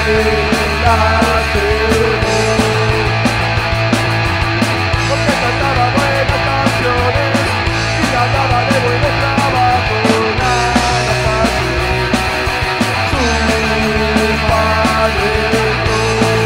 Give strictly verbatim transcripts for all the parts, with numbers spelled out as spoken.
Porque cantaba buenas canciones y hablaba de buenos trabajos, nada fácil. Su padre no.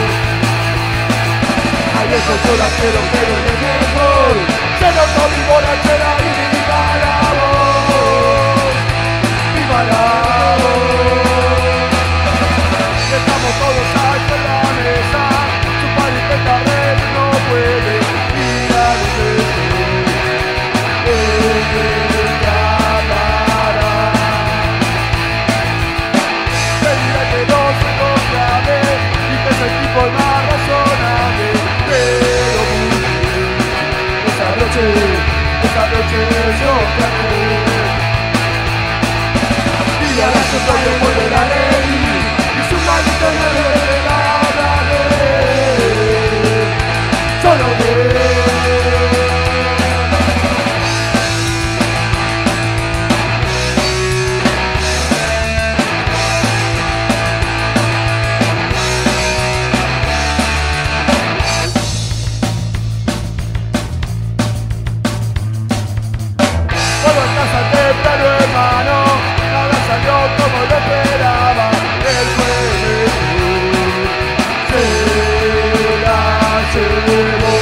Ay, eso yo la quiero, pero es mejor. Se notó mi borrachera y viva la voz, viva la voz. Estamos todos aquí en la mesa, su padre intenta ver y no puede ir a ella hablará. Le dirá que no se encontraré y que es el tipo más razonable, pero esa noche, esa noche yo gané. Y ahora su padre volverá a reír y su maldito no le hablaré, solo de él. Todo en casa temprano, hermano, nada salió como lo esperaba. El jueves se la llevó,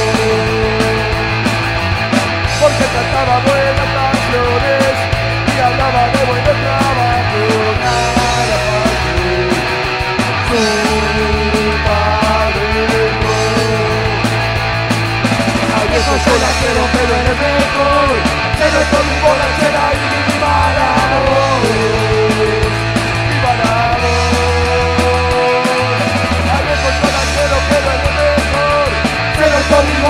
porque cantaba buenas canciones y hablaba de buenos trabajos, nada fácil. Su padre no. Ay, eso yo la quiero, pero eres mejor. Se notó mi borrachera y viva la voz, viva la voz. Ay, eso yo la quiero, pero eres mejor. Se notó mi